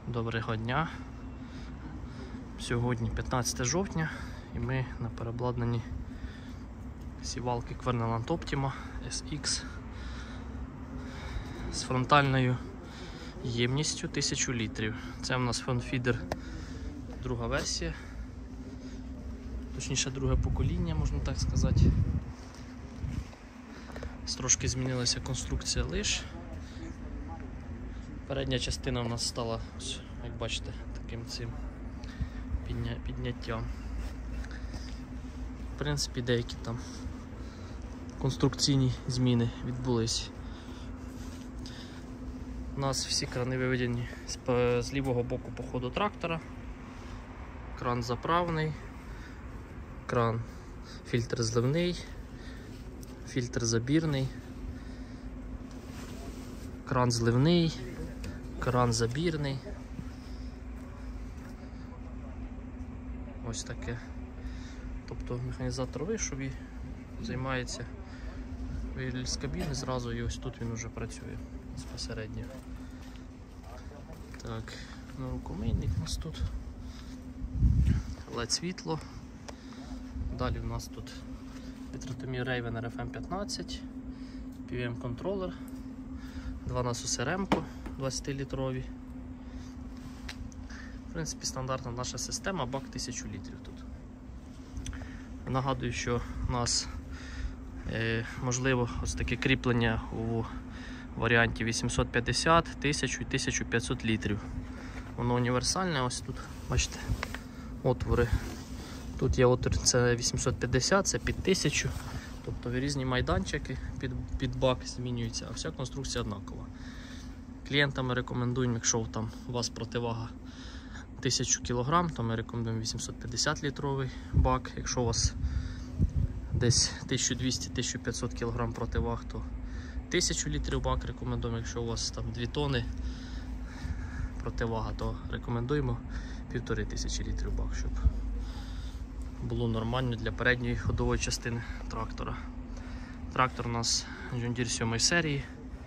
Доброго дня. Сьогодні 15 жовтня і ми на переобладнанні сівалки Kverneland Optima SX з фронтальною ємністю 1000 літрів. Це у нас фонфідер друга версія, точніше друге покоління, можна так сказати. Трошки змінилася конструкція лиш. Передня частина у нас стала, як бачите, таким цим підняттям. В принципі, деякі там конструкційні зміни відбулись. У нас всі крани виведені з лівого боку по ходу трактора. Кран заправний, кран фільтр зливний, фільтр забірний, кран зливний, кран забірний. Ось таке. Тобто механізатор вийшов і займається з кабіни зразу, і ось тут він вже працює безпосередньо. Так, ну, рукомийник у нас тут, LED світло. Далі в нас тут вітротомір Raven RFM15, PWM контролер, два насоси ремко 20-літрові. В принципі, стандартна наша система, бак 1000 літрів тут. Нагадую, що у нас можливо ось таке кріплення у варіанті 850, 1000 і 1500 літрів. Воно універсальне, ось тут, бачите, отвори. Тут є отвір, це 850, це під 1000. Тобто різні майданчики під бак змінюються, а вся конструкція однакова. Клієнтам ми рекомендуємо, якщо там у вас противага 1000 кг, то ми рекомендуємо 850 літровий бак. Якщо у вас десь 1200-1500 кг противаг, то 1000 літрів бак рекомендуємо. Якщо у вас там 2 тонни противага, то рекомендуємо 1500 літрів бак, щоб було нормально для передньої ходової частини трактора. Трактор у нас John Deere 7 серії.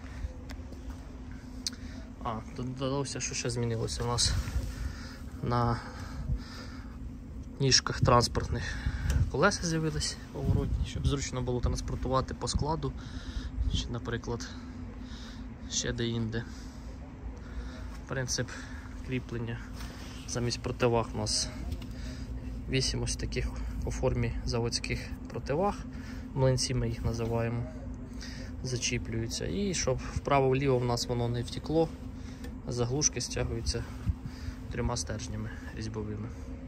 Додалося, що ще змінилося у нас на ніжках транспортних колеса з'явились поворотні, щоб зручно було транспортувати по складу, чи, наприклад, ще де-інде. Принцип кріплення: замість противаг у нас 8 ось таких у формі заводських противаг, млинці ми їх називаємо, зачіплюються. І щоб вправо-вліво в нас воно не втекло, заглушки стягуються 3 стержнями різьбовими.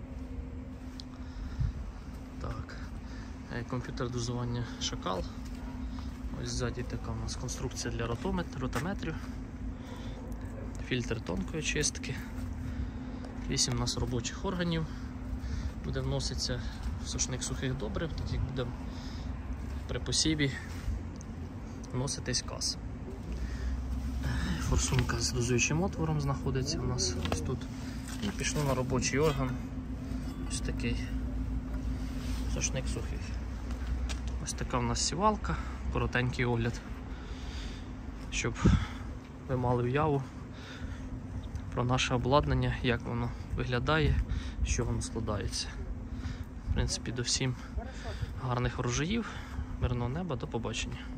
Так. Комп'ютер дозування Шакал. Ось ззаді така у нас конструкція для ротометрів, фільтр тонкої чистки, 8 у нас робочих органів. Буде вноситися в сушник сухих добрив, так як буде при посіві вноситись каз. Форсунка з дозуючим отвором знаходиться у нас ось тут. І пішло на робочий орган. Ось такий сушник сухих. Ось така у нас сівалка, коротенький огляд, щоб ви мали уяву про наше обладнання, як воно виглядає, що воно складається. В принципі, до всім гарних врожаїв, мирного неба, до побачення.